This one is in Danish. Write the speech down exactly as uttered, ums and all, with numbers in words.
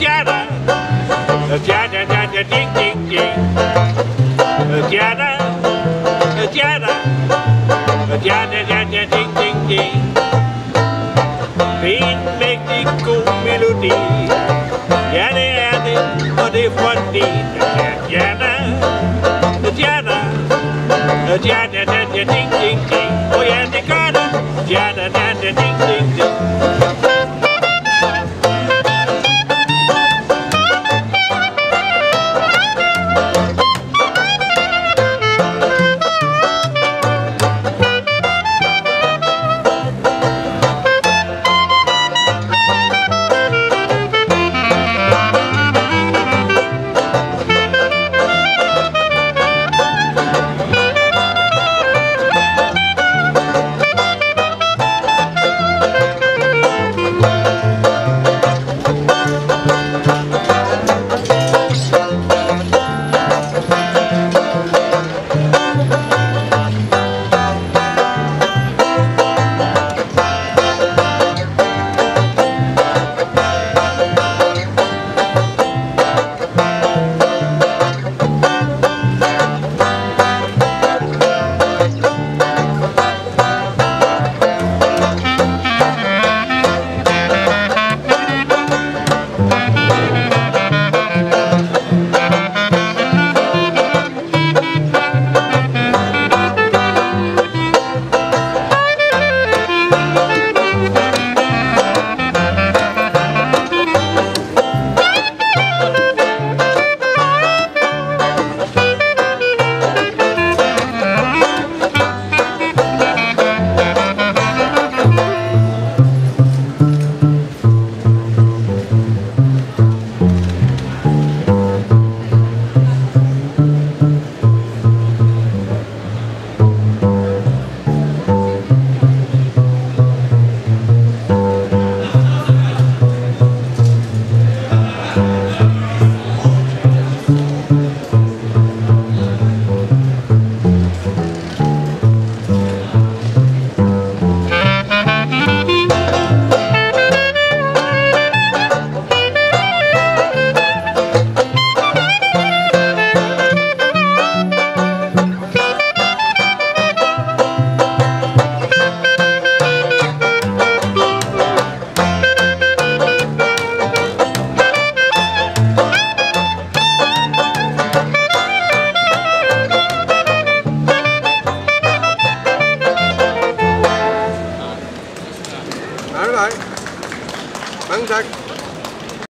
Jada, jada, jada, ding, ding, ding. Jada, jada, jada, jada, ding, ding, ding. Det er en mægtig god melodi. Ja, det er det, og det er fordi Jada, jada, jada, jada, ding, ding, ding. Og ja, det gør det. Jada, jada, ding, ding, ding. Mange tak.